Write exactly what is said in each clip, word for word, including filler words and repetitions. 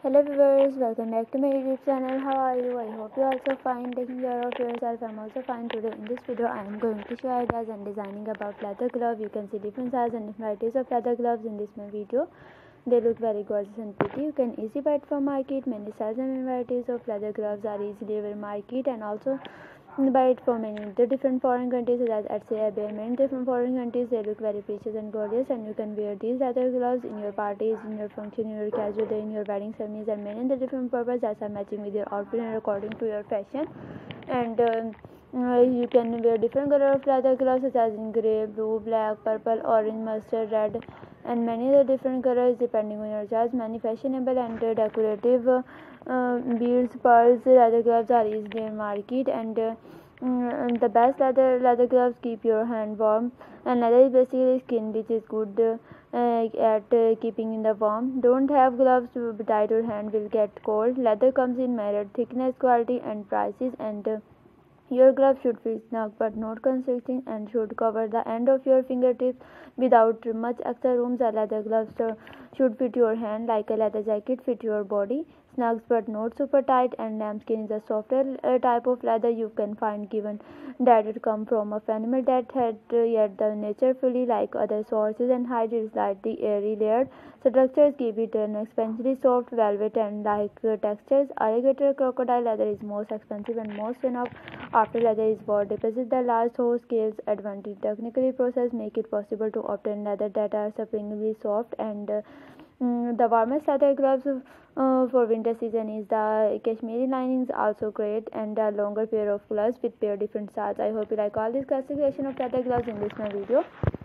Hello viewers, welcome back to my YouTube channel. How are you? I hope you are also fine, taking care of yourself. I'm also fine. Today in this video I am going to show ideas and designing about leather glove. You can see different sizes and varieties of leather gloves in this my video. They look very gorgeous and pretty. You can easily buy it from market. Many sizes and varieties of leather gloves are easily available in market, and also buy it from many the different foreign countries such as Etsy, eBay, and many different foreign countries. They look very precious and gorgeous, and you can wear these leather gloves in your parties, in your function, in your casual day, in your wedding ceremonies, and many the different purposes that are matching with your outfit and according to your fashion. And um, uh, you can wear different color of leather gloves such as in gray, blue, black, purple, orange, mustard, red, and many other different colors depending on your choice. Many fashionable and uh, decorative uh, uh, beads, pearls, leather gloves are easily in market, and uh, mm, the best leather leather gloves keep your hand warm, and leather is basically skin which is good uh, at uh, keeping in the warm. Don't have gloves tight, your hand will get cold. Leather comes in measured thickness, quality, and prices, and uh, your glove should fit snug but not constricting, and should cover the end of your fingertips without much extra room. The leather gloves uh, should fit your hand like a leather jacket fit your body, snug but not super tight. And lambskin is a softer uh, type of leather you can find, given that it comes from a animal that had uh, yet the nature fully like other sources, and hide is slightly airy layered structures give it an especially soft velvet and like uh, textures. Alligator crocodile leather is most expensive and most enough after leather is bought. Deposit the large horse scales advantage. Technically process make it possible to obtain leather that are surprisingly soft, and uh, mm, the warmest leather gloves uh, for winter season is the Kashmiri linings, also great, and a longer pair of gloves with pair different styles. I hope you like all this classification of leather gloves in this my video.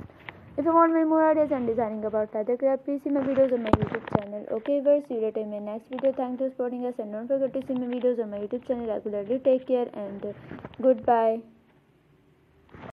If you want more ideas and designing about leather craft, please see my videos on my YouTube channel. Okay, viewers, see you later in my next video. Thanks for supporting us, and don't forget to see my videos on my YouTube channel regularly. Take care and goodbye.